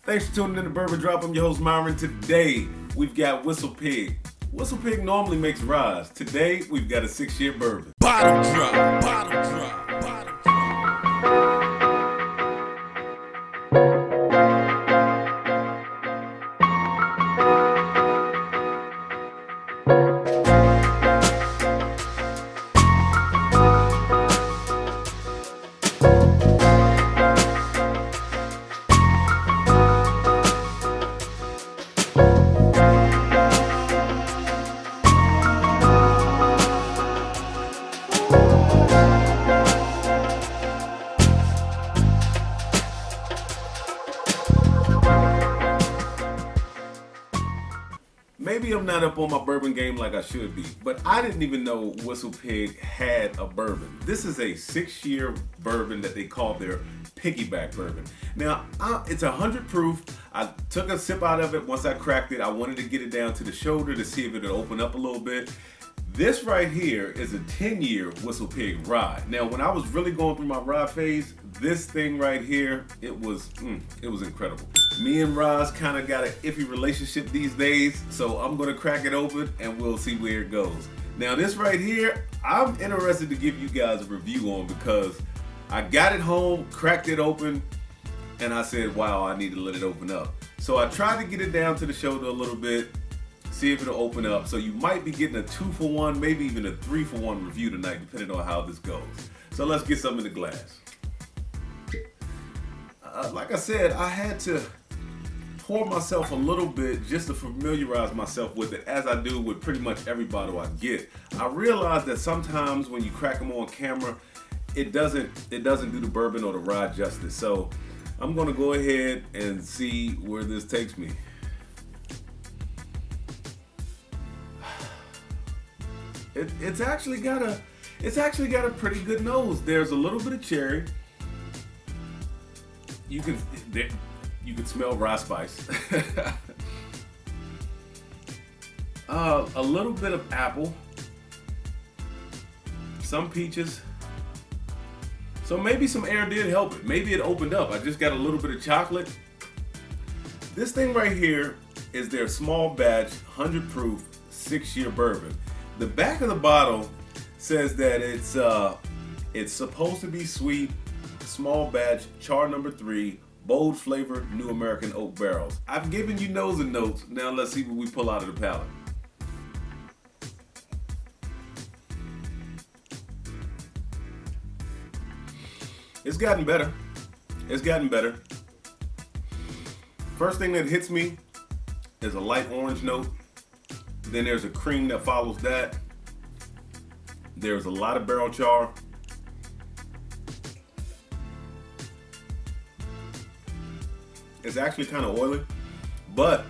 Thanks for tuning in to Bourbon Drop. I'm your host Myron. Today we've got Whistle Pig. Whistle Pig normally makes ryes. Today we've got a 6-year bourbon. Bottom drop, bottom drop, bottom drop. Maybe I'm not up on my bourbon game like I should be, but I didn't even know Whistle Pig had a bourbon. This is a 6-year bourbon that they call their piggyback bourbon. Now, it's 100 proof. I took a sip out of it. Once I cracked it, I wanted to get it down to the shoulder to see if it would open up a little bit. This right here is a 10-year Whistle Pig rye. Now, when I was really going through my rye phase, this thing right here, it was incredible. Me and ryes kind of got an iffy relationship these days, so I'm gonna crack it open and we'll see where it goes. Now, this right here, I'm interested to give you guys a review on because I got it home, cracked it open, and I said, wow, I need to let it open up. So I tried to get it down to the shoulder a little bit, see if it'll open up. So you might be getting a 2-for-1, maybe even a 3-for-1 review tonight, depending on how this goes. So let's get some in the glass. Like I said, I had to pour myself a little bit just to familiarize myself with it, as I do with pretty much every bottle I get. I realized that sometimes when you crack them on camera, it doesn't do the bourbon or the rye justice. So I'm gonna go ahead and see where this takes me. It's actually got a pretty good nose. There's a little bit of cherry. You can smell rye spice. A little bit of apple, some peaches. So maybe some air did help it. Maybe it opened up. I just got a little bit of chocolate. This thing right here is their small batch, 100 proof, 6-year bourbon. The back of the bottle says that it's supposed to be sweet, small batch, char number 3, bold flavored New American oak barrels. I've given you nose and notes. Now let's see what we pull out of the palate. It's gotten better. It's gotten better. First thing that hits me is a light orange note. Then there's a cream that follows that. There's a lot of barrel char. It's actually kind of oily, but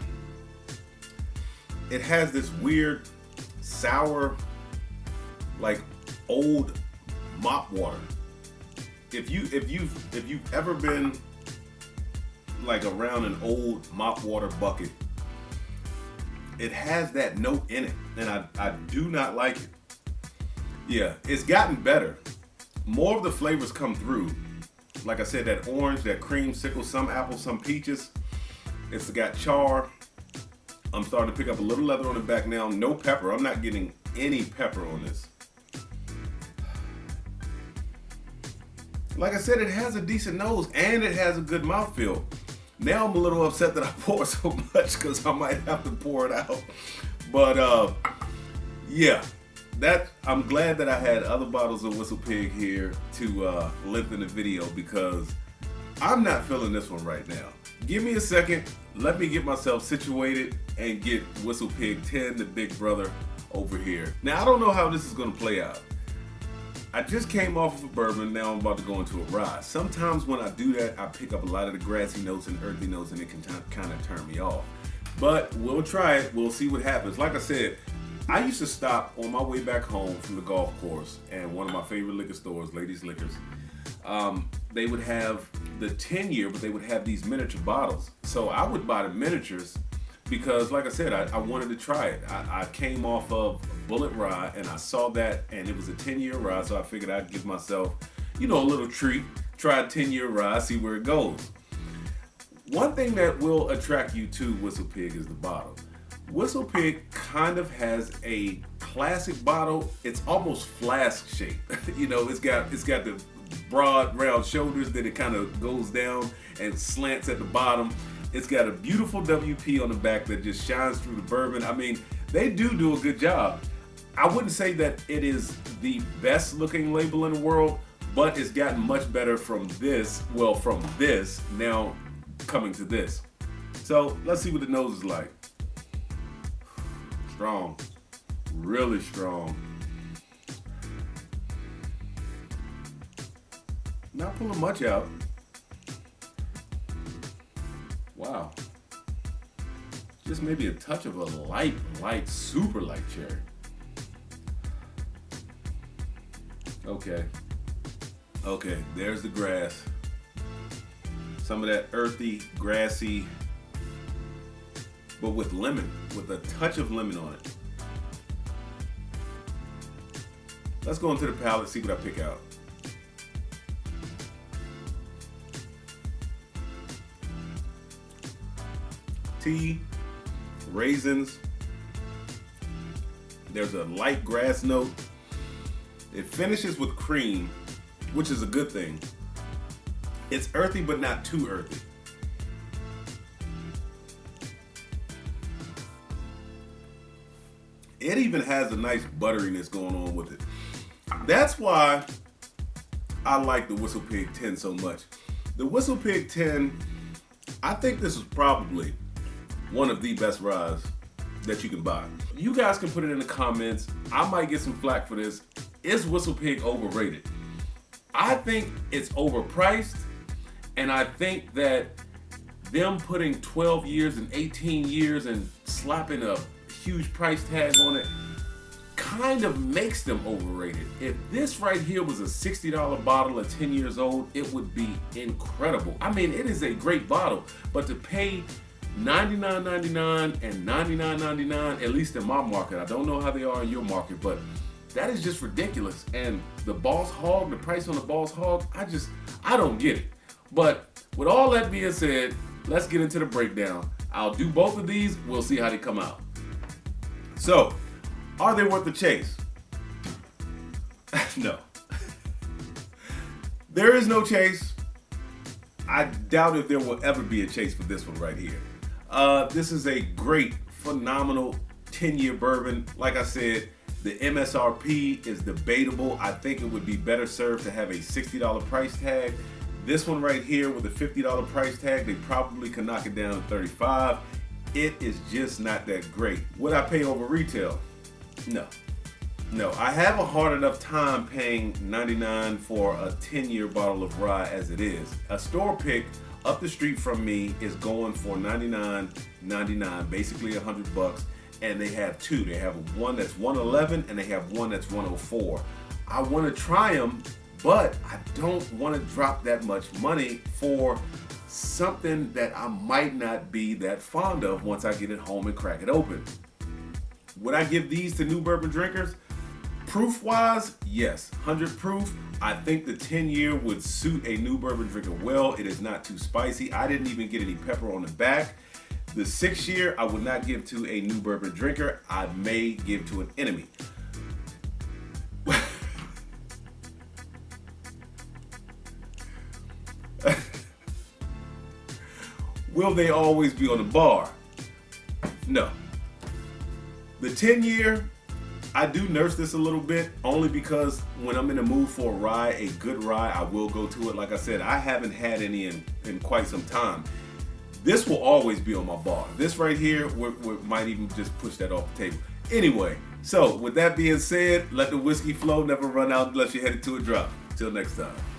it has this weird sour, like old mop water. If you've ever been like around an old mop water bucket, it has that note in it, and I do not like it. Yeah, it's gotten better. More of the flavors come through. Like I said, that orange, that creamsicle, some apple, some peaches. It's got char. I'm starting to pick up a little leather on the back now. No pepper. I'm not getting any pepper on this. Like I said, it has a decent nose and it has a good mouthfeel. Now I'm a little upset that I poured so much because I might have to pour it out. But yeah, I'm glad that I had other bottles of Whistle Pig here to lengthen the video because I'm not feeling this one right now. Give me a second, let me get myself situated and get Whistle Pig 10, the big brother, over here. Now I don't know how this is gonna play out. I just came off of a bourbon, now I'm about to go into a rye. Sometimes when I do that, I pick up a lot of the grassy notes and earthy notes and it can kind of turn me off. But we'll try it, we'll see what happens. Like I said, I used to stop on my way back home from the golf course and one of my favorite liquor stores, Ladies Liquors, they would have the 10-year, but they would have these miniature bottles. So I would buy the miniatures because, like I said, I wanted to try it. I came off of Bullet Rye and I saw that, and it was a 10-year rye, so I figured I'd give myself, you know, a little treat, try a 10-year rye, see where it goes. One thing that will attract you to Whistle Pig is the bottle. Whistle Pig kind of has a classic bottle. It's almost flask shaped. You know, it's got the broad round shoulders, then it kind of goes down and slants at the bottom. It's got a beautiful WP on the back that just shines through the bourbon. I mean, they do a good job. I wouldn't say that it is the best looking label in the world, but it's gotten much better from this, well, from this, now coming to this. So let's see what the nose is like. Strong, really strong. Not pulling much out. Wow. Just maybe a touch of a light, super light cherry. Okay, there's the grass. Some of that earthy, grassy, but with lemon, with a touch of lemon on it. Let's go into the palate, see what I pick out. Tea, raisins. There's a light grass note. It finishes with cream, which is a good thing. It's earthy, but not too earthy. It even has a nice butteriness going on with it. That's why I like the Whistle Pig 10 so much. The Whistle Pig 10, I think this is probably one of the best ryes that you can buy. You guys can put it in the comments. I might get some flack for this. Is Whistle Pig overrated? I think it's overpriced, and I think that them putting 12 years and 18 years and slapping a huge price tag on it kind of makes them overrated. If this right here was a $60 bottle at 10 years old, it would be incredible. I mean, it is a great bottle, but to pay $99.99 and $99.99, at least in my market, I don't know how they are in your market, but that is just ridiculous. And the Boss Hog, the price on the Boss Hog, I don't get it. But with all that being said, let's get into the breakdown. I'll do both of these, we'll see how they come out. So, are they worth the chase? No. There is no chase. I doubt if there will ever be a chase for this one right here. This is a great, phenomenal 10-year bourbon. Like I said, the MSRP is debatable. I think it would be better served to have a $60 price tag. This one right here with a $50 price tag, they probably could knock it down to $35. It is just not that great. Would I pay over retail? No. No, I have a hard enough time paying $99 for a 10-year bottle of rye as it is. A store pick up the street from me is going for $99.99, basically $100, and they have two. They have one that's $111 and they have one that's $104. I want to try them, but I don't want to drop that much money for something that I might not be that fond of once I get it home and crack it open. Would I give these to new bourbon drinkers? Proof-wise, yes. 100 proof, I think the 10-year would suit a new bourbon drinker well. It is not too spicy. I didn't even get any pepper on the back. The 6-year, I would not give to a new bourbon drinker. I may give to an enemy. Will they always be on the bar? No. The 10-year, I do nurse this a little bit, only because when I'm in the mood for a rye, a good rye, I will go to it. Like I said, I haven't had any in quite some time. This will always be on my bar. This right here, we might even just push that off the table. Anyway, so with that being said, let the whiskey flow, never run out unless you're headed to a drop. Till next time.